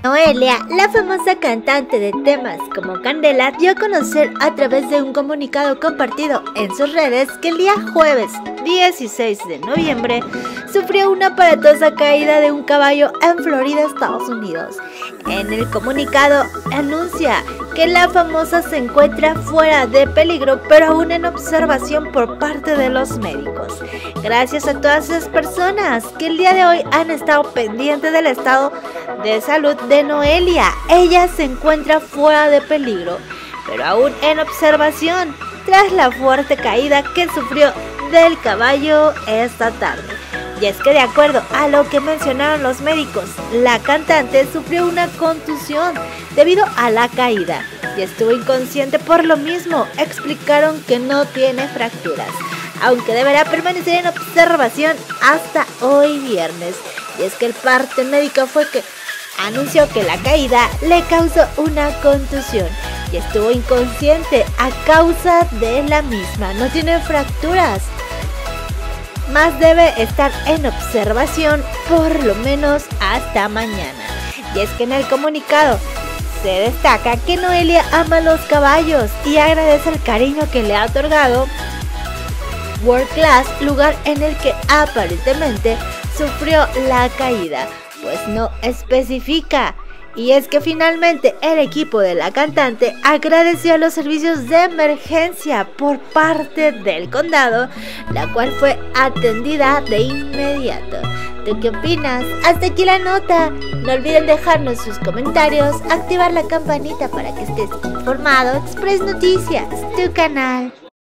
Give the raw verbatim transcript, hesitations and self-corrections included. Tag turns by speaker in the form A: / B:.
A: Noelia, la famosa cantante de temas como Candela, dio a conocer a través de un comunicado compartido en sus redes que el día jueves dieciséis de noviembre sufrió una aparatosa caída de un caballo en Florida, Estados Unidos. En el comunicado anuncia que la famosa se encuentra fuera de peligro, pero aún en observación por parte de los médicos. Gracias a todas esas personas que el día de hoy han estado pendientes del estado de salud de Noelia. Ella se encuentra fuera de peligro, pero aún en observación tras la fuerte caída que sufrió del caballo esta tarde. Y es que de acuerdo a lo que mencionaron los médicos, la cantante sufrió una contusión debido a la caída y estuvo inconsciente por lo mismo. Explicaron que no tiene fracturas, aunque deberá permanecer en observación hasta hoy viernes. Y es que el parte médico fue que anunció que la caída le causó una contusión y estuvo inconsciente a causa de la misma. No tiene fracturas, más debe estar en observación por lo menos hasta mañana. Y es que en el comunicado se destaca que Noelia ama los caballos y agradece el cariño que le ha otorgado World Class, lugar en el que aparentemente sufrió la caída, pues no especifica. Y es que finalmente el equipo de la cantante agradeció a los servicios de emergencia por parte del condado, la cual fue atendida de inmediato. ¿Tú qué opinas? Hasta aquí la nota. No olviden dejarnos sus comentarios, activar la campanita para que estés informado. Express Noticias, tu canal.